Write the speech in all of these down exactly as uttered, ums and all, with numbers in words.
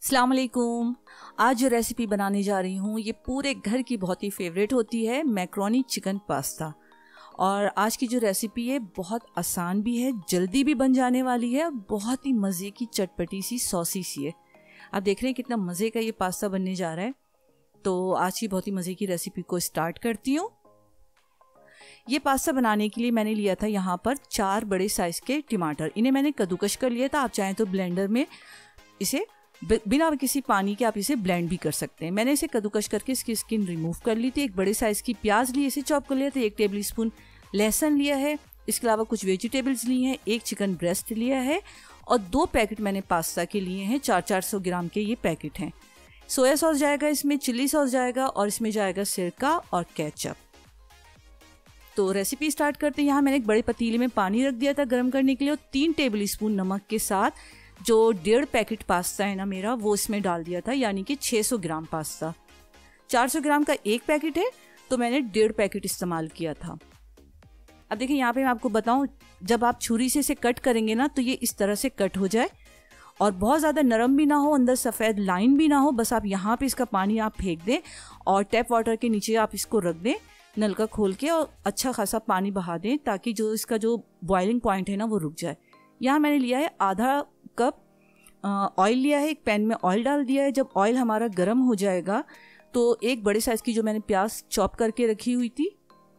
अस्सलाम वालेकुम। आज जो रेसिपी बनाने जा रही हूँ ये पूरे घर की बहुत ही फेवरेट होती है, मैक्रोनी चिकन पास्ता। और आज की जो रेसिपी है बहुत आसान भी है, जल्दी भी बन जाने वाली है और बहुत ही मज़े की चटपटी सी सॉसी सी है। आप देख रहे हैं कितना मज़े का ये पास्ता बनने जा रहा है। तो आज की बहुत ही मज़े की रेसिपी को स्टार्ट करती हूँ। ये पास्ता बनाने के लिए मैंने लिया था यहाँ पर चार बड़े साइज़ के टमाटर। इन्हें मैंने कद्दूकश कर लिया था। आप चाहें तो ब्लेंडर में इसे बिना किसी पानी के आप इसे ब्लेंड भी कर सकते हैं। मैंने इसे कद्दूकश करके इसकी स्किन रिमूव कर ली थी। एक बड़े साइज़ की प्याज ली, इसे चॉप कर लिया था। एक टेबल स्पून लहसुन लिया है। इसके अलावा कुछ वेजिटेबल्स लिए हैं। एक चिकन ब्रेस्ट लिया है और दो पैकेट मैंने पास्ता के लिए हैं। चार चार सौ ग्राम के ये पैकेट हैं। सोया सॉस जाएगा इसमें, चिल्ली सॉस जाएगा और इसमें जाएगा सिरका और केचप। तो रेसिपी स्टार्ट करते हैं। यहाँ मैंने एक बड़े पतीले में पानी रख दिया था गर्म करने के लिए और तीन टेबल स्पून नमक के साथ जो डेढ़ पैकेट पास्ता है ना मेरा, वो इसमें डाल दिया था, यानी कि छह सौ ग्राम पास्ता। चार सौ ग्राम का एक पैकेट है तो मैंने डेढ़ पैकेट इस्तेमाल किया था। अब देखिए यहाँ पे मैं आपको बताऊं, जब आप छुरी से इसे कट करेंगे ना तो ये इस तरह से कट हो जाए और बहुत ज़्यादा नरम भी ना हो, अंदर सफ़ेद लाइन भी ना हो। बस आप यहाँ पे इसका पानी आप फेंक दें और टैप वाटर के नीचे आप इसको रख दें, नलका खोल के, और अच्छा खासा पानी बहा दें ताकि जो इसका जो बॉइलिंग पॉइंट है ना वो रुक जाए। यहाँ मैंने लिया है आधा कप ऑयल लिया है। एक पैन में ऑयल डाल दिया है। जब ऑयल हमारा गर्म हो जाएगा तो एक बड़े साइज़ की जो मैंने प्याज चॉप करके रखी हुई थी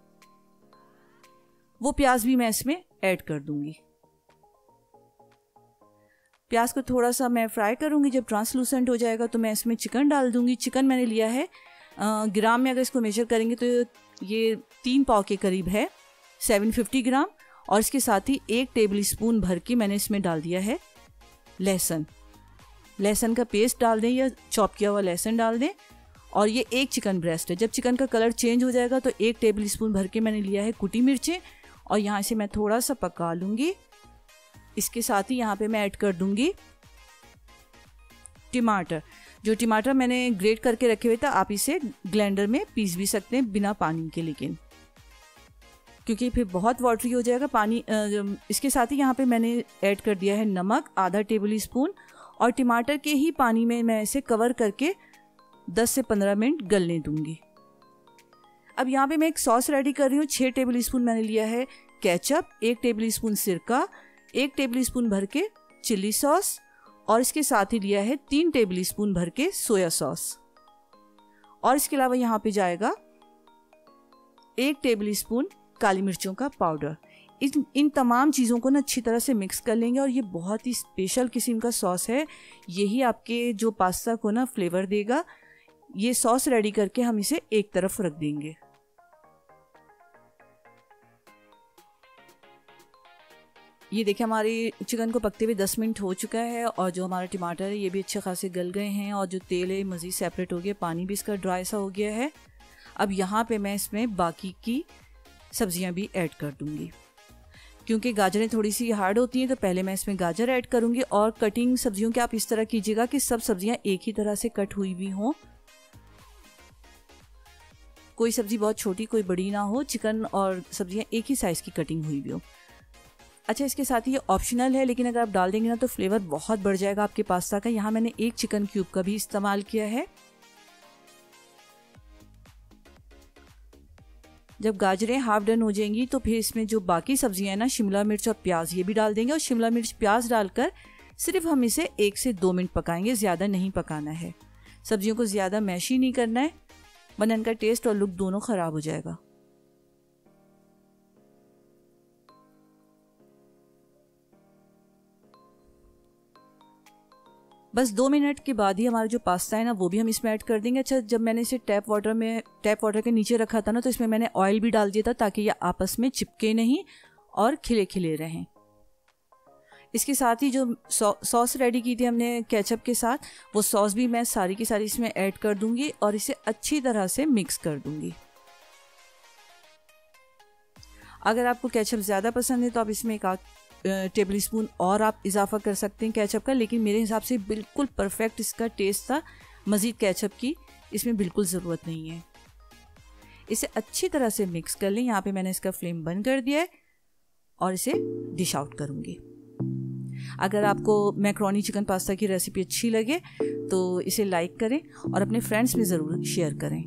वो प्याज भी मैं इसमें ऐड कर दूंगी। प्याज को थोड़ा सा मैं फ्राई करूंगी। जब ट्रांसलूसेंट हो जाएगा तो मैं इसमें चिकन डाल दूंगी। चिकन मैंने लिया है ग्राम में, अगर इसको मेजर करेंगे तो ये तीन पाव के करीब है, सात सौ पचास ग्राम। और इसके साथ ही एक टेबल स्पून भर के मैंने इसमें डाल दिया है लहसुन। लहसुन का पेस्ट डाल दें या चॉप किया हुआ लहसुन डाल दें। और ये एक चिकन ब्रेस्ट है। जब चिकन का कलर चेंज हो जाएगा तो एक टेबल स्पून भर के मैंने लिया है कुटी मिर्चें और यहाँ से मैं थोड़ा सा पका लूँगी। इसके साथ ही यहाँ पे मैं ऐड कर दूँगी टमाटर। जो टमाटर मैंने ग्रेट करके रखे हुए थे, आप इसे ग्राइंडर में पीस भी सकते हैं बिना पानी के, लेकिन क्योंकि फिर बहुत वाटरी हो जाएगा पानी। इसके साथ ही यहाँ पे मैंने ऐड कर दिया है नमक आधा टेबल स्पून और टमाटर के ही पानी में मैं इसे कवर करके दस से पंद्रह मिनट गलने दूंगी। अब यहाँ पे मैं एक सॉस रेडी कर रही हूँ। छः टेबल स्पून मैंने लिया है केचप, एक टेबल स्पून सिरका, एक टेबल स्पून भर के चिल्ली सॉस और इसके साथ ही लिया है तीन टेबल स्पून भर के सोया सॉस। और इसके अलावा यहाँ पे जाएगा एक टेबल स्पून काली मिर्चों का पाउडर। इन इन तमाम चीज़ों को ना अच्छी तरह से मिक्स कर लेंगे और ये बहुत ही स्पेशल किस्म का सॉस है। यही आपके जो पास्ता को ना फ्लेवर देगा। ये सॉस रेडी करके हम इसे एक तरफ रख देंगे। ये देखिए हमारी चिकन को पकते हुए दस मिनट हो चुका है और जो हमारा टमाटर है ये भी अच्छे खासे गल गए हैं और जो तेल है मज़ीद सेपरेट हो गया, पानी भी इसका ड्राई सा हो गया है। अब यहाँ पे मैं इसमें बाकी की सब्जियां भी ऐड कर दूंगी। क्योंकि गाजरें थोड़ी सी हार्ड होती हैं तो पहले मैं इसमें गाजर ऐड करूंगी। और कटिंग सब्जियों की आप इस तरह कीजिएगा कि सब सब्जियां एक ही तरह से कट हुई भी हों। कोई सब्जी बहुत छोटी कोई बड़ी ना हो, चिकन और सब्जियां एक ही साइज़ की कटिंग हुई भी हो। अच्छा, इसके साथ ही ये ऑप्शनल है, लेकिन अगर आप डाल देंगे ना तो फ्लेवर बहुत बढ़ जाएगा आपके पास्ता का। यहाँ मैंने एक चिकन क्यूब का भी इस्तेमाल किया है। जब गाजरें हाफ डन हो जाएंगी तो फिर इसमें जो बाकी सब्जियां हैं ना, शिमला मिर्च और प्याज, ये भी डाल देंगे। और शिमला मिर्च प्याज डालकर सिर्फ हम इसे एक से दो मिनट पकाएंगे, ज़्यादा नहीं पकाना है। सब्जियों को ज़्यादा मैशी नहीं करना है वरना इनका टेस्ट और लुक दोनों ख़राब हो जाएगा। बस दो मिनट के बाद ही हमारा जो पास्ता है ना वो भी हम इसमें ऐड कर देंगे। अच्छा, जब मैंने इसे टैप वाटर में टैप वाटर के नीचे रखा था ना तो इसमें मैंने ऑयल भी डाल दिया था ताकि ये आपस में चिपके नहीं और खिले खिले रहें। इसके साथ ही जो सॉ, सॉस रेडी की थी हमने केचप के साथ, वो सॉस भी मैं सारी की सारी इसमें ऐड कर दूंगी और इसे अच्छी तरह से मिक्स कर दूंगी। अगर आपको केचप ज़्यादा पसंद है तो आप इसमें एक आध टेबल स्पून और आप इजाफा कर सकते हैं केचप का, लेकिन मेरे हिसाब से बिल्कुल परफेक्ट इसका टेस्ट था। मज़ीद केचप की इसमें बिल्कुल ज़रूरत नहीं है। इसे अच्छी तरह से मिक्स कर लें। यहाँ पे मैंने इसका फ्लेम बंद कर दिया है और इसे डिश आउट करूँगी। अगर आपको मैक्रोनी चिकन पास्ता की रेसिपी अच्छी लगे तो इसे लाइक करें और अपने फ्रेंड्स में ज़रूर शेयर करें।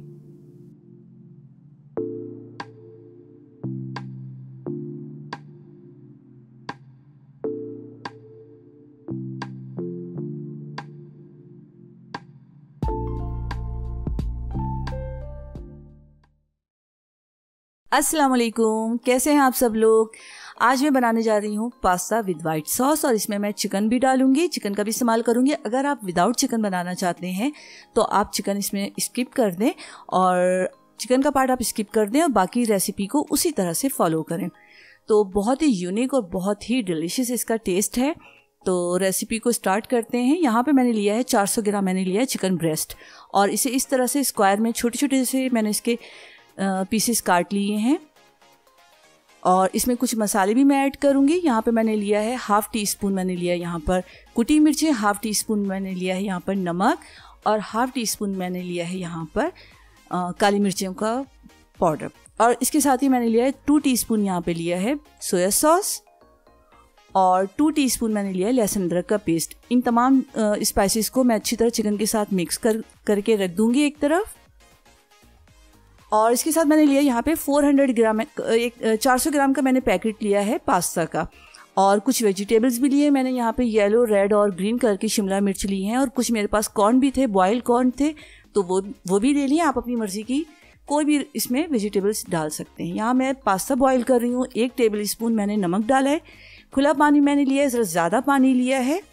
अस्सलाम वालेकुम, कैसे हैं आप सब लोग। आज मैं बनाने जा रही हूँ पास्ता विद वाइट सॉस और इसमें मैं चिकन भी डालूंगी, चिकन का भी इस्तेमाल करूँगी। अगर आप विदाउट चिकन बनाना चाहते हैं तो आप चिकन इसमें स्किप कर दें और चिकन का पार्ट आप स्किप कर दें और बाकी रेसिपी को उसी तरह से फॉलो करें। तो बहुत ही यूनिक और बहुत ही डिलीशियस इसका टेस्ट है। तो रेसिपी को स्टार्ट करते हैं। यहाँ पे मैंने लिया है चार सौ ग्राम मैंने लिया है चिकन ब्रेस्ट और इसे इस तरह से स्क्वायर में छोटे छोटे से मैंने इसके पीसेस काट लिए हैं और इसमें कुछ मसाले भी मैं ऐड करूँगी। यहाँ पे मैंने लिया है हाफ़ टी स्पून मैंने लिया है यहाँ पर कुटी मिर्चें, हाफ़ टी स्पून मैंने लिया है यहाँ पर नमक और हाफ़ टी स्पून मैंने लिया है यहाँ पर आ, काली मिर्चियों का पाउडर और इसके साथ ही मैंने लिया है टू टीस्पून यहाँ पे लिया है सोया सॉस और टू टीस्पून मैंने लिया है लहसुन अदरक का पेस्ट। इन तमाम स्पाइसेस को मैं अच्छी तरह चिकन के साथ मिक्स कर करके रख दूँगी एक तरफ। और इसके साथ मैंने लिया यहाँ पे चार सौ ग्राम एक चार सौ ग्राम का मैंने पैकेट लिया है पास्ता का और कुछ वेजिटेबल्स भी लिए मैंने यहाँ पे येलो, रेड और ग्रीन कलर की शिमला मिर्च ली हैं और कुछ मेरे पास कॉर्न भी थे, बॉइल्ड कॉर्न थे तो वो वो भी ले लिए। आप अपनी मर्ज़ी की कोई भी इसमें वेजिटेबल्स डाल सकते हैं। यहाँ मैं पास्ता बॉईल कर रही हूँ। एक टेबल स्पून मैंने नमक डाला है, खुला पानी मैंने लिया है, ज़रा ज़्यादा पानी लिया है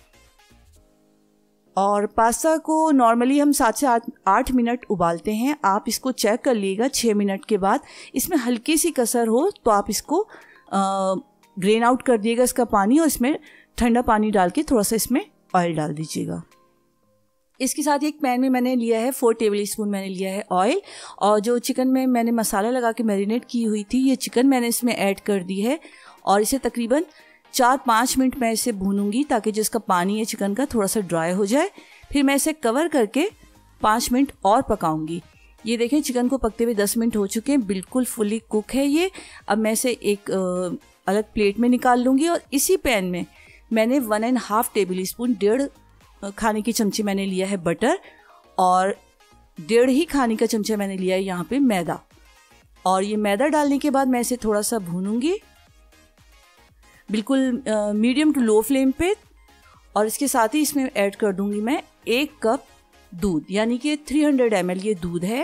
और पास्ता को नॉर्मली हम सात से आठ आठ मिनट उबालते हैं। आप इसको चेक कर लीजिएगा छः मिनट के बाद इसमें हल्की सी कसर हो तो आप इसको ड्रेन आउट कर दिएगा इसका पानी और इसमें ठंडा पानी डाल के थोड़ा सा इसमें ऑयल डाल दीजिएगा। इसके साथ एक पैन में मैंने लिया है फोर टेबल स्पून मैंने लिया है ऑयल और जो चिकन में मैंने मसाला लगा के मैरिनेट की हुई थी ये चिकन मैंने इसमें ऐड कर दी है और इसे तकरीबन चार पाँच मिनट मैं इसे भूनूंगी ताकि जिसका पानी है चिकन का थोड़ा सा ड्राई हो जाए। फिर मैं इसे कवर करके पाँच मिनट और पकाऊंगी। ये देखें चिकन को पकते हुए दस मिनट हो चुके हैं, बिल्कुल फुली कुक है ये। अब मैं इसे एक आ, अलग प्लेट में निकाल लूँगी और इसी पैन में मैंने one and half tablespoon डेढ़ खाने की चमचे मैंने लिया है बटर और डेढ़ ही खाने का चमचा मैंने लिया है यहाँ पे मैदा और ये मैदा डालने के बाद मैं इसे थोड़ा सा भूनूंगी बिल्कुल मीडियम टू लो फ्लेम पे और इसके साथ ही इसमें ऐड कर दूंगी मैं एक कप दूध, यानी कि तीन सौ एम एल ये दूध है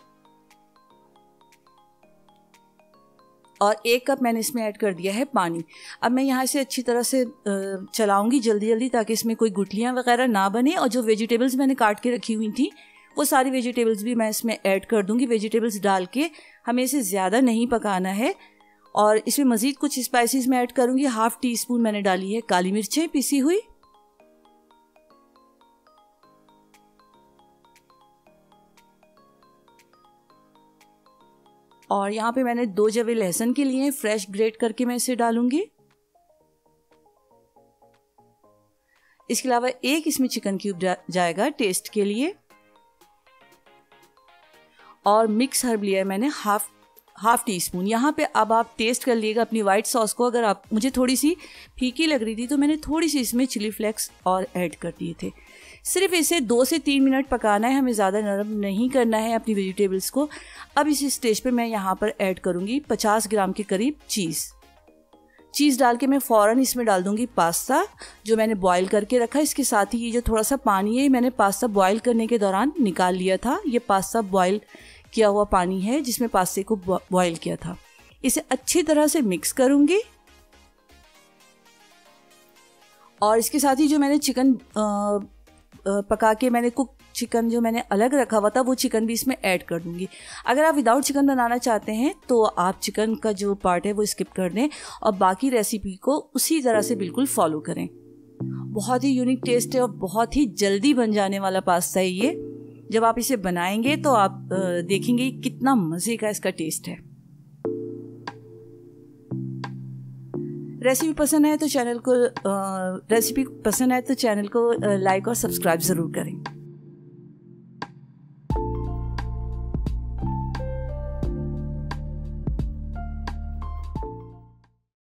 और एक कप मैंने इसमें ऐड कर दिया है पानी। अब मैं यहाँ से अच्छी तरह से चलाऊंगी जल्दी जल्दी ताकि इसमें कोई गुठलियाँ वगैरह ना बने और जो वेजिटेबल्स मैंने काट के रखी हुई थी वो सारी वेजिटेबल्स भी मैं इसमें ऐड कर दूंगी। वेजिटेबल्स डाल के हमें इसे ज़्यादा नहीं पकाना है और इसमें मज़ीद कुछ स्पाइसेस मैं ऐड करूँगी। हाफ़ टी स्पून मैंने डाली है काली मिर्चें पिसी हुई और यहाँ पे मैंने दो जवे लहसुन के लिए फ्रेश ग्रेट करके मैं इसे डालूंगी। इसके अलावा एक इसमें चिकन क्यूब जाएगा टेस्ट के लिए और मिक्स हर्ब लिया है मैंने हाफ हाफ टी स्पून। यहाँ पे अब आप टेस्ट कर लीजिएगा अपनी वाइट सॉस को। अगर आप मुझे थोड़ी सी फीकी लग रही थी तो मैंने थोड़ी सी इसमें चिली फ्लेक्स और ऐड कर दिए थे। सिर्फ इसे दो से तीन मिनट पकाना है, हमें ज़्यादा नरम नहीं करना है अपनी वेजिटेबल्स को। अब इस स्टेज पे मैं यहाँ पर ऐड करूँगी पचास ग्राम के करीब चीज़। चीज़ डाल के मैं फ़ौरन इसमें डाल दूँगी पास्ता जो मैंने बॉईल करके रखा है। इसके साथ ही ये जो थोड़ा सा पानी है मैंने पास्ता बॉईल करने के दौरान निकाल लिया था। ये पास्ता बॉईल किया हुआ पानी है जिसमें पास्ते को बॉईल किया था। इसे अच्छी तरह से मिक्स करूँगी और इसके साथ ही जो मैंने चिकन आ, पका के मैंने कुक चिकन जो मैंने अलग रखा हुआ था वो चिकन भी इसमें ऐड कर दूंगी। अगर आप विदाउट चिकन बनाना चाहते हैं तो आप चिकन का जो पार्ट है वो स्किप कर दें और बाकी रेसिपी को उसी तरह से बिल्कुल फॉलो करें। बहुत ही यूनिक टेस्ट है और बहुत ही जल्दी बन जाने वाला पास्ता है ये। जब आप इसे बनाएंगे तो आप देखेंगे कितना मज़े का इसका टेस्ट है। रेसिपी पसंद आए तो चैनल को रेसिपी पसंद आए तो चैनल को लाइक और सब्सक्राइब ज़रूर करें।